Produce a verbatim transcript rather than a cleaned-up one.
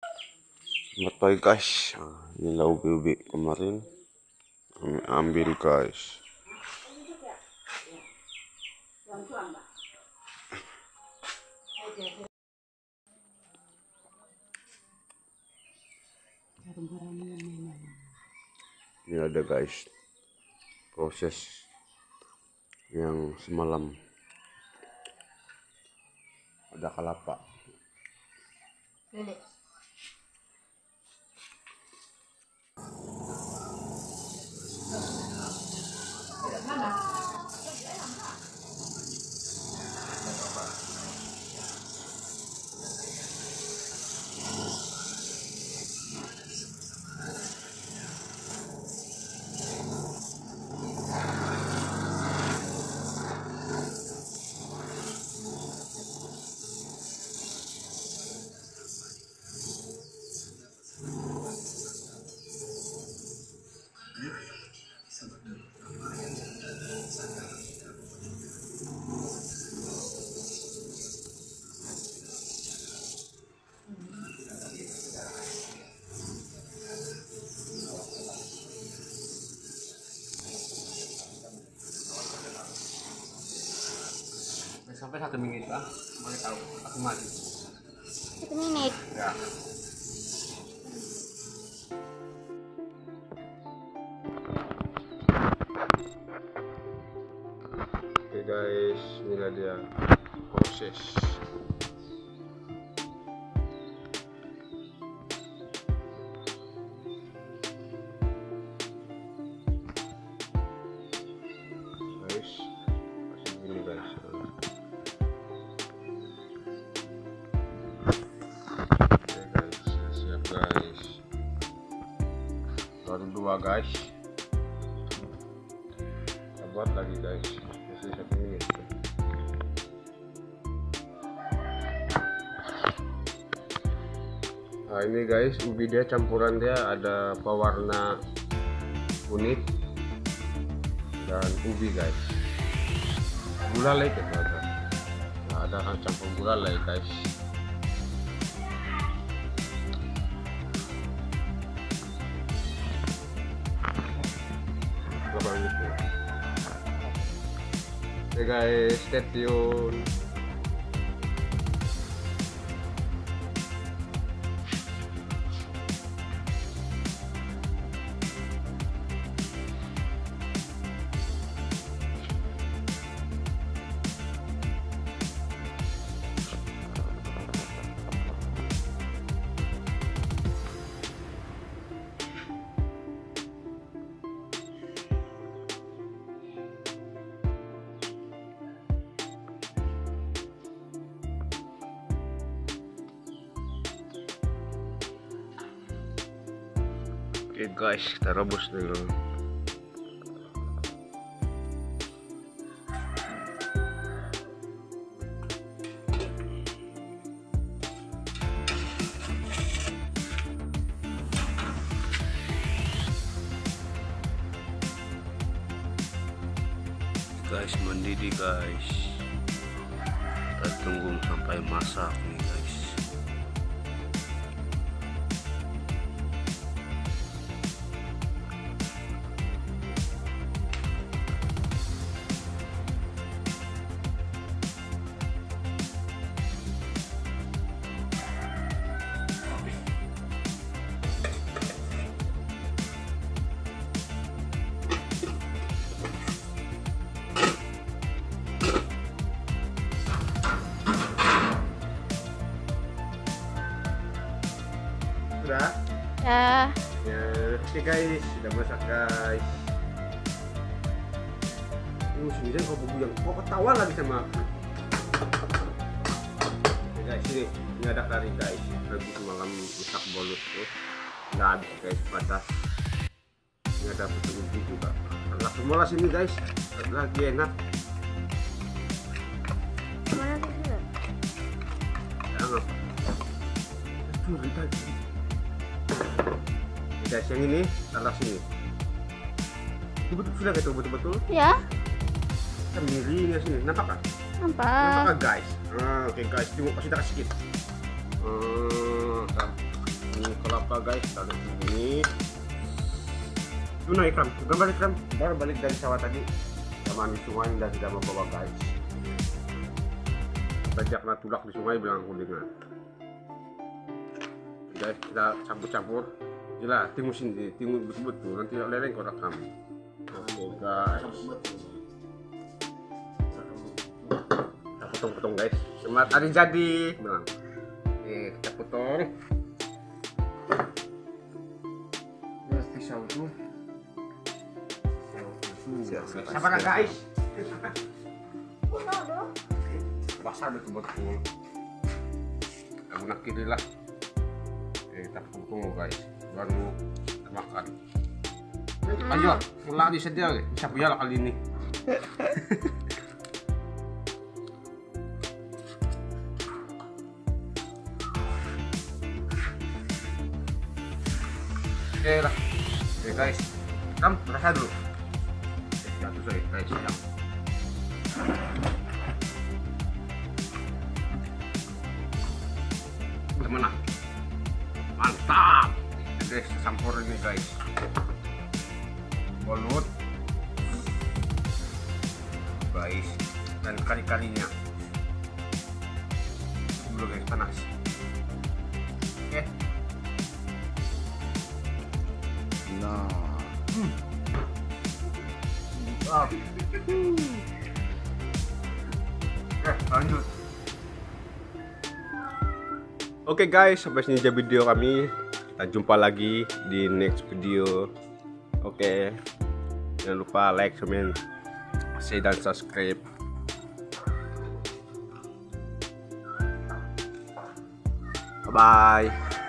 Selamat pagi guys. Nah, inilah ubi-ubi kemarin kami ambil guys. Ini ada guys proses yang semalam, ada kelapa. Sampai satu menit lah, mulai tahu aku mati. Satu menit. Ya. Oke guys, inilah dia proses. Guys, masih begini guys. Baru dua guys, kita buat lagi guys, masih satu menit. Nah ini guys, ubi dia campuran dia ada pewarna kunyit dan ubi guys, gulai kita ada, nah, ada kan campur gulai guys. Oke guys, stay tune. Oke guys, kita rebus dulu. Guys, mendidih guys. Kita tunggu sampai masak nih guys. Sudah? Ya. Ya, oke guys, sudah masak guys. Uh, sendirian kau bubuyang, kau ketawa lagi sama aku. Oke guys, ini, ini ada kari guys. Lebih semalam masak bolut tuh, nggak habis guys, patas. Ini ada putu ubi juga. Ada semua sini guys, lagi enak. Mana sih? Jangan. Curi tadi. Guys, yang ini taruh sini. Betul-betul sudah gitu, betul-betul. Ya. Kan miringnya sini, nampak kan? Nampak. Nampak kan guys? Ah, oke okay, guys, tunggu kasih tak sedikit. Hmm, apa guys, taruh sini. Tuna Ikram, udah balik Ikram, baru balik dari sawah tadi. Sama di sungai dan tidak membawa guys. Bajak natulak di sungai bilang aku dengar. Guys, kita campur-campur. Gila, tunggu sini, tunggu betul-betul. Nanti lereng kau rekam. Oke guys. Kita potong-potong guys. Semangat hari jadi, bilang. Oke, kita potong. Terus pisau tuh. Siapa kan guys? Basah betul-betul. Aku nak kiri lah. Eh, kita tunggu guys, baru kita makan. Ayo, mulai disedia guys. Bisa punya lah kali ini. Oke lah. Oke guys, kamu rasa dulu. Jatuh saya guys ya. Gimana? Mantap. Guys, campur ini guys. Balut. Guys, dan kari-karinya. Dulu guys, panas. Oke. Nah. Hmm. Mantap. Oke, lanjut. Oke guys, sampai sini aja video kami. Kita jumpa lagi di next video. Oke, jangan lupa like, comment, share dan subscribe. Bye bye.